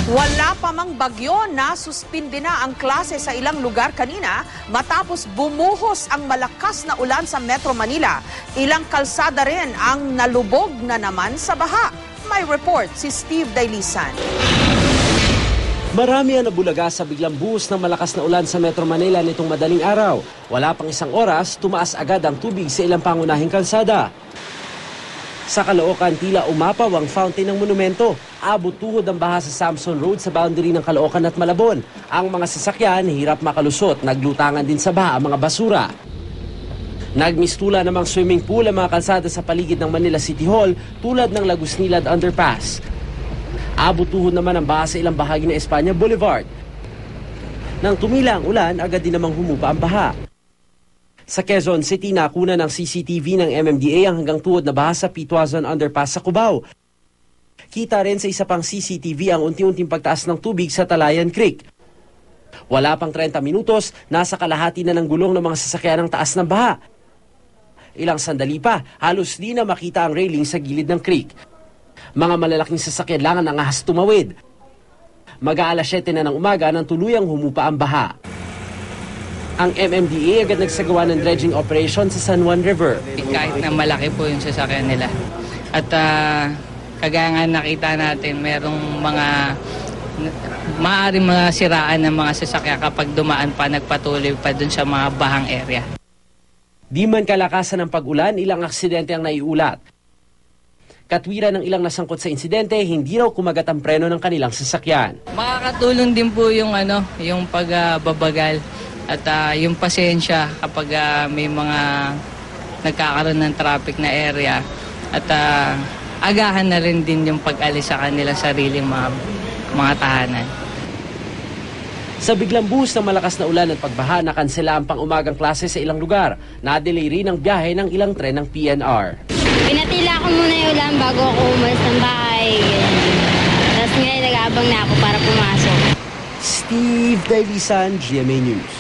Wala pa mang bagyo na suspindi na ang klase sa ilang lugar kanina matapos bumuhos ang malakas na ulan sa Metro Manila. Ilang kalsada rin ang nalubog na naman sa baha. May report si Steve Dailisan. Marami ang nabulaga sa biglang buhos ng malakas na ulan sa Metro Manila nitong madaling araw. Wala pang isang oras, tumaas agad ang tubig sa ilang pangunahing kalsada. Sa Caloocan, tila umapaw ang fountain ng monumento. Abot tuhod ang baha sa Samson Road sa boundary ng Caloocan at Malabon. Ang mga sasakyan hirap makalusot, naglutangan din sa baha ang mga basura. Nagmistula namang swimming pool ang mga kalsada sa paligid ng Manila City Hall tulad ng Lagusnilad Underpass. Abot tuhod naman ang baha sa ilang bahagi ng Espanya Boulevard. Nang tumila ang ulan, agad din namang humupa ang baha. Sa Quezon City, nakuna ng CCTV ng MMDA ang hanggang tuhod na baha sa Pituazon Underpass sa Cubao. Kita rin sa isa pang CCTV ang unti-unting pagtaas ng tubig sa Talayan Creek. Wala pang 30 minutos, nasa kalahati na ng gulong ng mga sasakyan ng taas ng baha. Ilang sandali pa, halos di na makita ang railing sa gilid ng creek. Mga malalaking sasakyan lang ang ahas tumawid. Mag-aalas 7 na ng umaga nang tuluyang humupa ang baha. Ang MMDA agad nagsagawa ng dredging operation sa San Juan River. Kahit na malaki po yung sasakyan nila. At kagaya nga nakita natin, merong mga maaaring mga siraan ng mga sasakyan kapag dumaan pa, nagpatuloy pa dun sa mga bahang area. Di man kalakasan ng pag-ulan, ilang aksidente ang naiulat. Katwiran ng ilang nasangkot sa insidente, hindi raw kumagat ang preno ng kanilang sasakyan. Makakatulong din po yung yung pagbabagal at yung pasensya kapag may mga nagkakaroon ng traffic na area at agahan na rin din yung pag-alis sa kanilang sariling mga tahanan. Sa biglang buhos ng malakas na ulan at pagbaha, nakansela ang pang-umagang klase sa ilang lugar. Na-delay rin ang biyahe ng ilang tren ng PNR. Pinatila ko muna yung ulan bago ako umalis ng bahay. Tapos ngayon nag-aabang na ako para pumasok. Steve Dailisan, GMA News.